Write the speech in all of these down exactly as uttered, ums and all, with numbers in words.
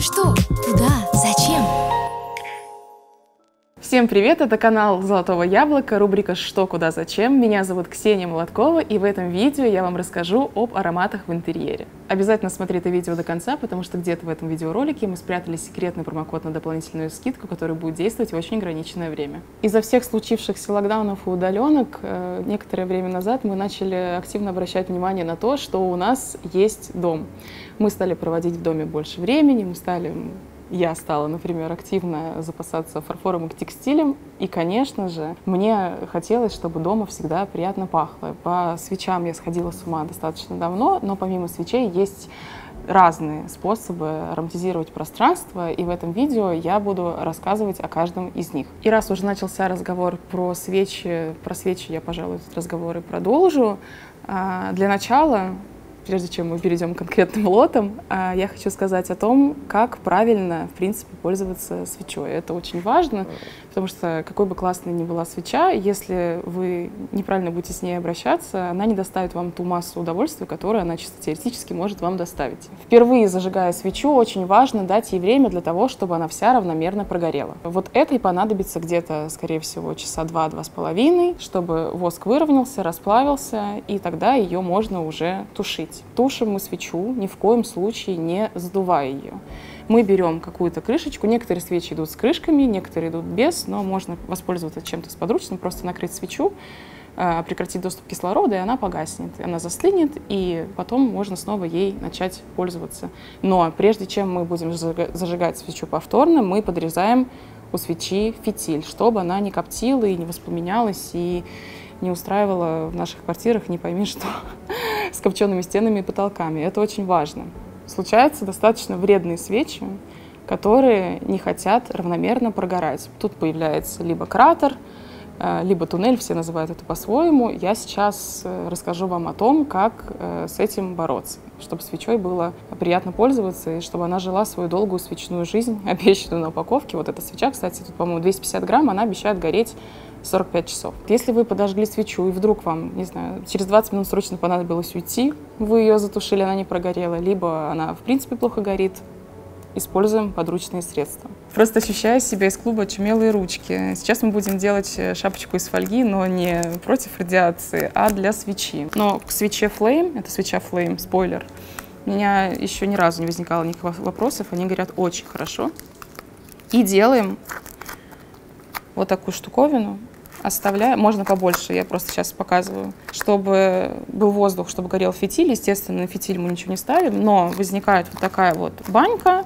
Что? Куда? Зачем? Всем привет! Это канал Золотого Яблока, рубрика «Что, куда, зачем?». Меня зовут Ксения Молоткова, и в этом видео я вам расскажу об ароматах в интерьере. Обязательно смотри это видео до конца, потому что где-то в этом видеоролике мы спрятали секретный промокод на дополнительную скидку, который будет действовать в очень ограниченное время. Из-за всех случившихся локдаунов и удаленок, некоторое время назад мы начали активно обращать внимание на то, что у нас есть дом. Мы стали проводить в доме больше времени, мы стали... Я стала, например, активно запасаться фарфором и текстилем. И, конечно же, мне хотелось, чтобы дома всегда приятно пахло. По свечам я сходила с ума достаточно давно, но помимо свечей есть разные способы ароматизировать пространство, и в этом видео я буду рассказывать о каждом из них. И раз уже начался разговор про свечи, про свечи я, пожалуй, этот разговор и продолжу. Для начала... Прежде чем мы перейдем к конкретным лотам, я хочу сказать о том, как правильно, в принципе, пользоваться свечой. Это очень важно, потому что какой бы классной ни была свеча, если вы неправильно будете с ней обращаться, она не доставит вам ту массу удовольствия, которую она чисто теоретически может вам доставить. Впервые зажигая свечу, очень важно дать ей время для того, чтобы она вся равномерно прогорела. Вот это и понадобится где-то, скорее всего, часа два-два с половиной, чтобы воск выровнялся, расплавился, и тогда ее можно уже тушить. Тушим мы свечу, ни в коем случае не задувая ее. Мы берем какую-то крышечку, некоторые свечи идут с крышками, некоторые идут без, но можно воспользоваться чем-то сподручным, просто накрыть свечу, прекратить доступ кислорода, и она погаснет, она застынет, и потом можно снова ей начать пользоваться. Но прежде чем мы будем зажигать свечу повторно, мы подрезаем у свечи фитиль, чтобы она не коптила и не воспламенялась, и не устраивала в наших квартирах не пойми что с копчеными стенами и потолками. Это очень важно. Случаются достаточно вредные свечи, которые не хотят равномерно прогорать. Тут появляется либо кратер, либо туннель, все называют это по-своему. Я сейчас расскажу вам о том, как с этим бороться, чтобы свечой было приятно пользоваться и чтобы она жила свою долгую свечную жизнь, обещанную на упаковке. Вот эта свеча, кстати, тут, по-моему, двести пятьдесят грамм, она обещает гореть сорок пять часов. Если вы подожгли свечу, и вдруг вам, не знаю, через двадцать минут срочно понадобилось уйти, вы ее затушили, она не прогорела, либо она, в принципе, плохо горит, используем подручные средства. Просто ощущаю себя из клуба «Очумелые ручки». Сейчас мы будем делать шапочку из фольги, но не против радиации, а для свечи. Но к свече Flame, это свеча Flame, спойлер, у меня еще ни разу не возникало никаких вопросов, они горят очень хорошо. И делаем вот такую штуковину. Оставляю, можно побольше, я просто сейчас показываю, чтобы был воздух, чтобы горел фитиль. Естественно, на фитиль мы ничего не ставим, но возникает вот такая вот банька,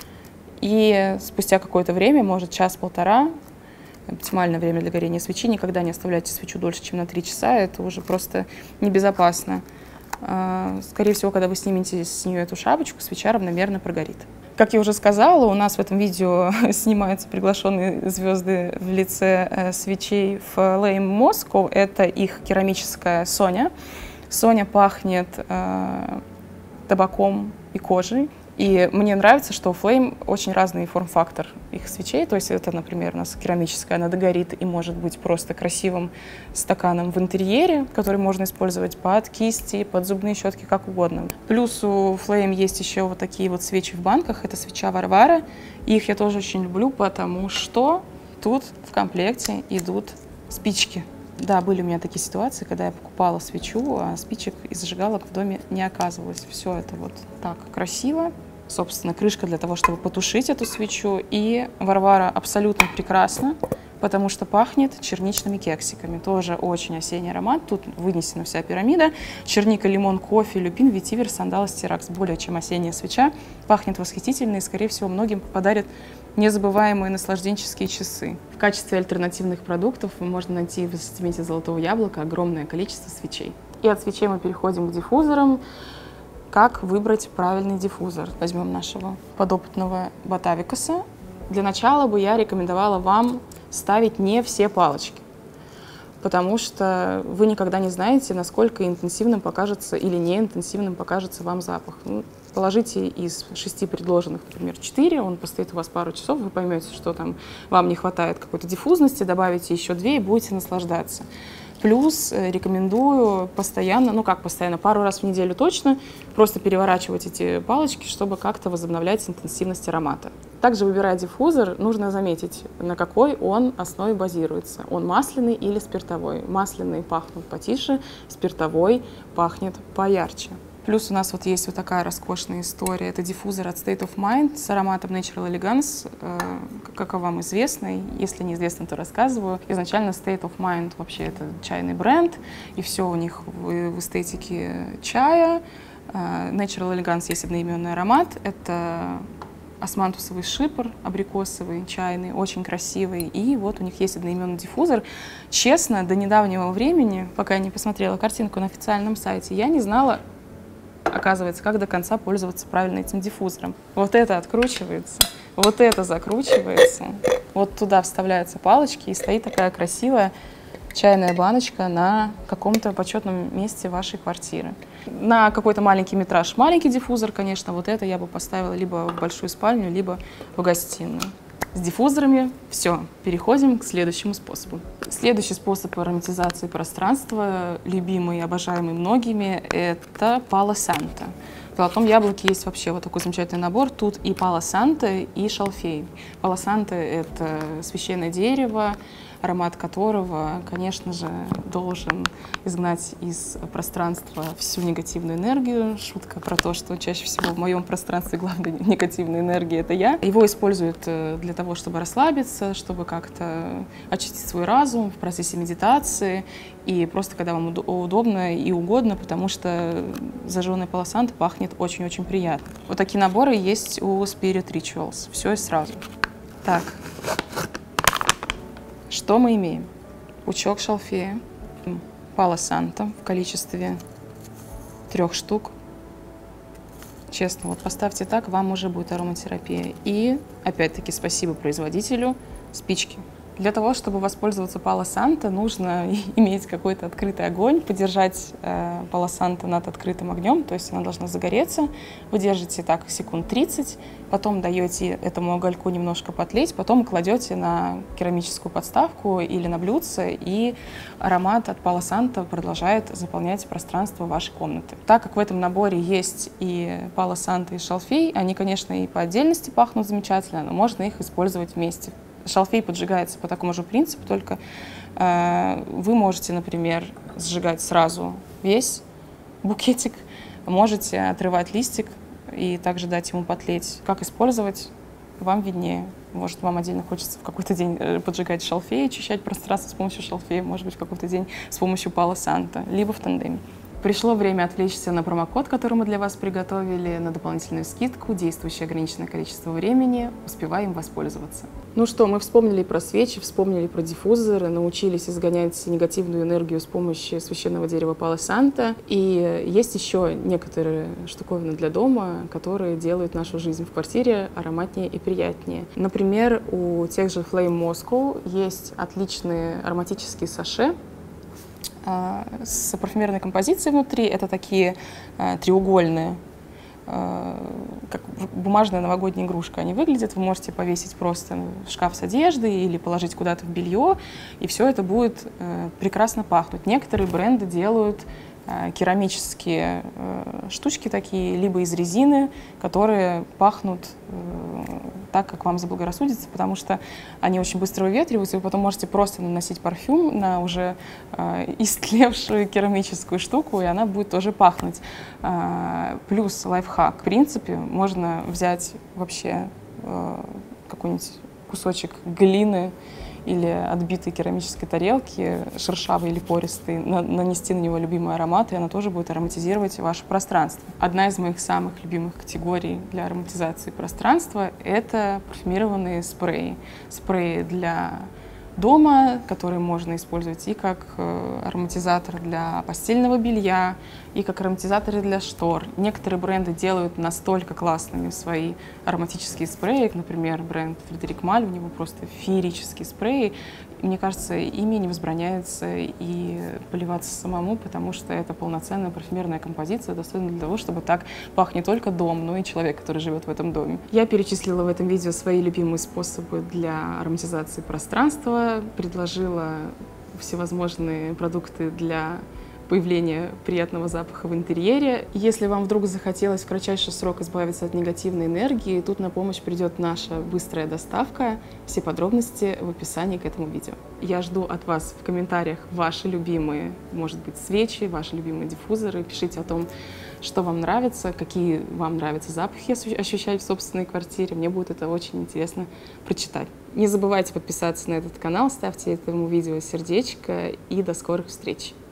и спустя какое-то время, может час-полтора, оптимальное время для горения свечи, никогда не оставляйте свечу дольше, чем на три часа, это уже просто небезопасно. Скорее всего, когда вы снимете с нее эту шапочку, свеча равномерно прогорит. Как я уже сказала, у нас в этом видео снимаются приглашенные звезды в лице э, свечей Flame Moscow. Это их керамическая Соня. Соня пахнет э, табаком и кожей. И мне нравится, что у Flame очень разный форм-фактор их свечей. То есть это, например, у нас керамическая, она догорит и может быть просто красивым стаканом в интерьере, который можно использовать под кисти, под зубные щетки, как угодно. Плюс у Flame есть еще вот такие вот свечи в банках. Это свеча Варвара. Их я тоже очень люблю, потому что тут в комплекте идут спички. Да, были у меня такие ситуации, когда я покупала свечу, а спичек и зажигалок в доме не оказывалось. Все это вот так красиво. Собственно, крышка для того, чтобы потушить эту свечу. И Варвара абсолютно прекрасна, потому что пахнет черничными кексиками. Тоже очень осенний аромат. Тут вынесена вся пирамида. Черника, лимон, кофе, люпин, ветивер, сандал, стиракс. Более чем осенняя свеча. Пахнет восхитительно и, скорее всего, многим подарит незабываемые наслажденческие часы. В качестве альтернативных продуктов можно найти в ассортименте Золотого Яблока огромное количество свечей. И от свечей мы переходим к диффузорам. Как выбрать правильный диффузор? Возьмем нашего подопытного Ботавикаса. Для начала бы я рекомендовала вам ставить не все палочки, потому что вы никогда не знаете, насколько интенсивным покажется или неинтенсивным покажется вам запах. Ну, положите из шести предложенных, например, четыре, он постоит у вас пару часов, вы поймете, что там вам не хватает какой-то диффузности, добавите еще две и будете наслаждаться. Плюс рекомендую постоянно, ну как постоянно, пару раз в неделю точно, просто переворачивать эти палочки, чтобы как-то возобновлять интенсивность аромата. Также, выбирая диффузор, нужно заметить, на какой он основе базируется. Он масляный или спиртовой. Масляный пахнут потише, спиртовой пахнет поярче. Плюс у нас вот есть вот такая роскошная история. Это диффузор от State of Mind с ароматом Natural Elegance. Как вам известно, если неизвестно, то рассказываю. Изначально State of Mind вообще это чайный бренд, и все у них в, в эстетике чая. Natural Elegance есть одноименный аромат. Это османтусовый шипр, абрикосовый, чайный, очень красивый. И вот у них есть одноименный диффузор. Честно, до недавнего времени, пока я не посмотрела картинку на официальном сайте, я не знала, оказывается, как до конца пользоваться правильно этим диффузором. Вот это откручивается, вот это закручивается, вот туда вставляются палочки, и стоит такая красивая чайная баночка на каком-то почетном месте вашей квартиры. На какой-то маленький метраж маленький диффузор, конечно, вот это я бы поставила либо в большую спальню, либо в гостиную. С диффузорами все, переходим к следующему способу. Следующий способ ароматизации пространства, любимый и обожаемый многими, это Palo Santo. В «Золотом яблоке» есть вообще вот такой замечательный набор. Тут и Palo Santo, и шалфей. Palo Santo — это священное дерево, аромат которого, конечно же, должен изгнать из пространства всю негативную энергию. Шутка про то, что чаще всего в моем пространстве главная негативная энергия — это я. Его используют для того, чтобы расслабиться, чтобы как-то очистить свой разум в процессе медитации. И просто когда вам удобно и угодно, потому что зажженная Palo Santo пахнет очень-очень приятно. Вот такие наборы есть у Spirit Rituals. Все и сразу. Так. Что мы имеем? Пучок шалфея, Palo Santo в количестве трех штук. Честно, вот поставьте так, вам уже будет ароматерапия. И, опять-таки, спасибо производителю, спички. Для того, чтобы воспользоваться Palo Santo, нужно иметь какой-то открытый огонь, подержать э, Palo Santo над открытым огнем, то есть она должна загореться. Вы держите так секунд тридцать, потом даете этому угольку немножко потлеть, потом кладете на керамическую подставку или на блюдце, и аромат от Palo Santo продолжает заполнять пространство вашей комнаты. Так как в этом наборе есть и Palo Santo, и шалфей, они, конечно, и по отдельности пахнут замечательно, но можно их использовать вместе. Шалфей поджигается по такому же принципу, только э, вы можете, например, сжигать сразу весь букетик, можете отрывать листик и также дать ему потлеть. Как использовать, вам виднее. Может, вам отдельно хочется в какой-то день поджигать шалфей, очищать пространство с помощью шалфея, может быть, в какой-то день с помощью Palo Santo, либо в тандеме. Пришло время отвлечься на промокод, который мы для вас приготовили, на дополнительную скидку, действующее ограниченное количество времени. Успеваем воспользоваться. Ну что, мы вспомнили про свечи, вспомнили про диффузоры, научились изгонять негативную энергию с помощью священного дерева Palo Santo. И есть еще некоторые штуковины для дома, которые делают нашу жизнь в квартире ароматнее и приятнее. Например, у тех же Flame Moscow есть отличные ароматические саше с парфюмерной композицией внутри. Это такие э, треугольные, э, как бумажная новогодняя игрушка они выглядят. Вы можете повесить просто в шкаф с одеждой или положить куда-то в белье, и все это будет э, прекрасно пахнуть. Некоторые бренды делают э, керамические э, штучки такие, либо из резины, которые пахнут э, так, как вам заблагорассудится, потому что они очень быстро выветриваются, и вы потом можете просто наносить парфюм на уже э, истлевшую керамическую штуку, и она будет тоже пахнуть. Э, плюс лайфхак. В принципе, можно взять вообще э, какой-нибудь кусочек глины или отбитой керамической тарелки, шершавой или пористой, на, нанести на него любимый аромат, и она тоже будет ароматизировать ваше пространство. Одна из моих самых любимых категорий для ароматизации пространства — это парфюмированные спреи. Спреи для дома, которые можно использовать и как ароматизатор для постельного белья, и как ароматизаторы для штор. Некоторые бренды делают настолько классными свои ароматические спреи, например, бренд Фредерик Маль, у него просто феерические спреи. Мне кажется, ими не возбраняется и поливаться самому, потому что это полноценная парфюмерная композиция, достойная для того, чтобы так пах не только дом, но и человек, который живет в этом доме. Я перечислила в этом видео свои любимые способы для ароматизации пространства, предложила всевозможные продукты для появления приятного запаха в интерьере. Если вам вдруг захотелось в кратчайший срок избавиться от негативной энергии, тут на помощь придет наша быстрая доставка. Все подробности в описании к этому видео. Я жду от вас в комментариях ваши любимые, может быть, свечи, ваши любимые диффузоры. Пишите о том, что вам нравится, какие вам нравятся запахи ощущать в собственной квартире. Мне будет это очень интересно прочитать. Не забывайте подписаться на этот канал, ставьте этому видео сердечко и до скорых встреч!